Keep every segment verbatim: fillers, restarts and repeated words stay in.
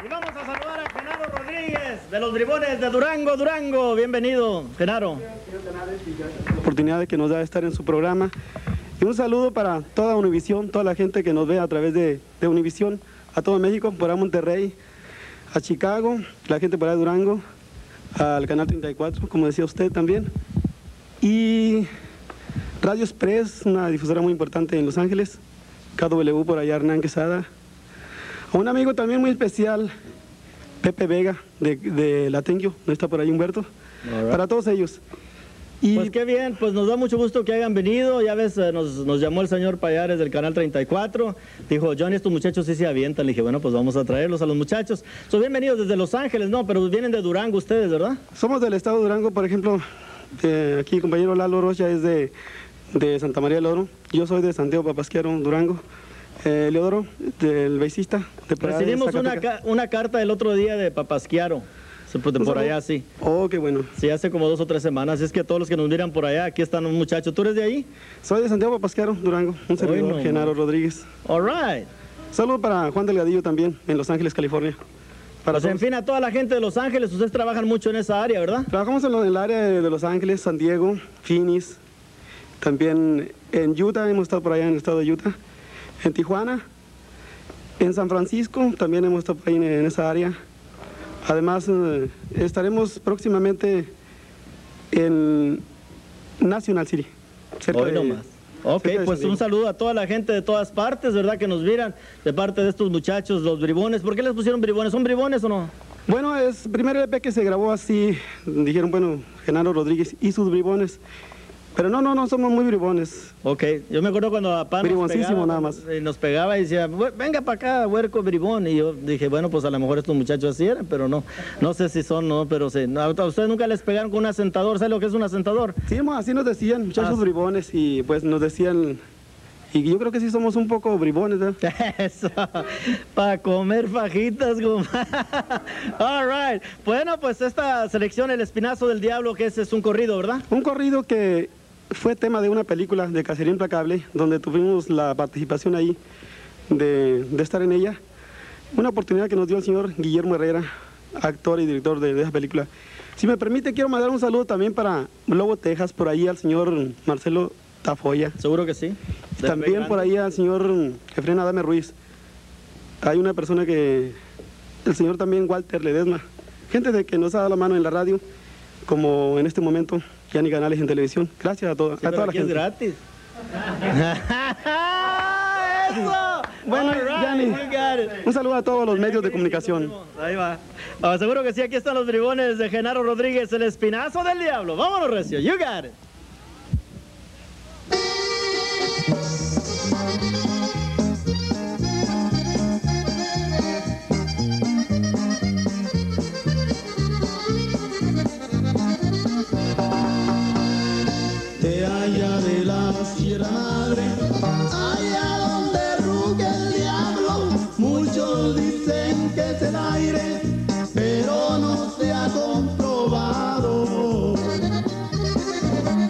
Y vamos a saludar a Genaro Rodríguez, de los Bribones de Durango, Durango. Bienvenido, Genaro. La oportunidad de que nos da de estar en su programa. Y un saludo para toda Univisión, toda la gente que nos ve a través de, de Univisión, a todo México, por ahí Monterrey, a Chicago, la gente por ahí de Durango, al Canal treinta y cuatro, como decía usted también. Y Radio Express, una difusora muy importante en Los Ángeles, K W por allá, Hernán Quesada. A un amigo también muy especial, Pepe Vega, de, de Latenguio, no está por ahí Humberto, right. Para todos ellos. Y pues qué bien, pues nos da mucho gusto que hayan venido. Ya ves, nos, nos llamó el señor Payares del Canal treinta y cuatro. Dijo, Johnny, estos muchachos sí se avientan. Le dije, bueno, pues vamos a traerlos a los muchachos. Son bienvenidos desde Los Ángeles, ¿no? Pero vienen de Durango ustedes, ¿verdad? Somos del estado de Durango, por ejemplo. Eh, aquí el compañero Lalo Rocha es de, de Santa María del Oro. Yo soy de Santiago Papasquiaro, Durango. Eh, Leodoro, del beisista. De Recibimos de una, ca una carta el otro día de Papasquiaro. De por allá, sí. Oh, qué bueno. Sí, hace como dos o tres semanas. Es que todos los que nos miran por allá, aquí están un muchacho. ¿Tú eres de ahí? Soy de Santiago Papasquiaro, Durango. Un servidor, no, Genaro man. Rodríguez. All right. Saludos para Juan Delgadillo también, en Los Ángeles, California. Para pues en fin, a toda la gente de Los Ángeles, ustedes trabajan mucho en esa área, ¿verdad? Trabajamos en, lo, en el área de, de Los Ángeles, San Diego, Phoenix. También en Utah, hemos estado por allá en el estado de Utah. En Tijuana. En San Francisco, también hemos estado por ahí en, en esa área. Además, eh, estaremos próximamente en National City. Cerca Hoy de, nomás. Ok, pues un saludo a toda la gente de todas partes, ¿verdad? Que nos miran de parte de estos muchachos, los Bribones. ¿Por qué les pusieron Bribones? ¿Son Bribones o no? Bueno, es el primer E P que se grabó así. Dijeron, bueno, Genaro Rodríguez y sus Bribones. Pero no, no, no, somos muy bribones. Ok, yo me acuerdo cuando papá nos pegaba, nada más. nos pegaba y decía, venga para acá, huerco bribón. Y yo dije, bueno, pues a lo mejor estos muchachos así eran, pero no, no sé si son, no, pero sí. ¿A ustedes nunca les pegaron con un asentador? ¿Sabe lo que es un asentador? Sí, así nos decían, muchachos ah, bribones, y pues nos decían, y yo creo que sí somos un poco bribones, ¿eh? Eso, para comer fajitas, all right. Bueno, pues esta selección, El Espinazo del Diablo, que ese es un corrido, ¿verdad? Un corrido que fue tema de una película de Cacería Implacable, donde tuvimos la participación ahí de, de estar en ella. Una oportunidad que nos dio el señor Guillermo Herrera, actor y director de, de esa película. Si me permite, quiero mandar un saludo también para Lobo, Texas, por ahí al señor Marcelo Tafoya. Seguro que sí. También por ahí al señor Efrén Adame Ruiz. Hay una persona que, el señor también Walter Ledesma. Gente de que nos ha dado la mano en la radio, como en este momento, Yanni Canales en televisión. Gracias a, todo, sí, a toda la gente. Es gratis. ¡Eso! Bueno, right, Yanni, un saludo a todos los medios de comunicación. Ahí va. Oh, seguro que sí, aquí están los bribones de Genaro Rodríguez, El Espinazo del Diablo. Vámonos, recio. You got it. Allá de la Sierra Madre, allá donde ruge el diablo, muchos dicen que es el aire, pero no se ha comprobado.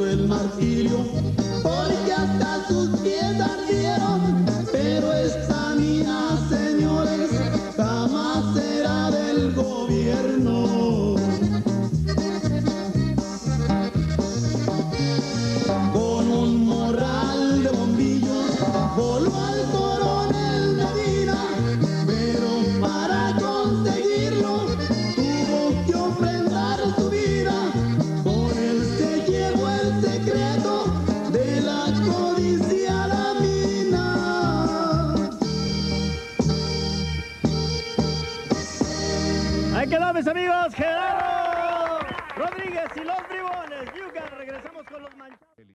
el martirio, porque hasta sus pies ardieron, pero esta mina, señores, jamás será del gobierno. Con un morral de bombillos voló al coronel Medina, pero para conseguirlo tuvo que ofrendar su vida. Con él se llevó el secreto de la codicia a la mina. Ahí quedó, mis amigos, Gerardo Rodríguez y los bribones. Yuca, regresamos con los manchados.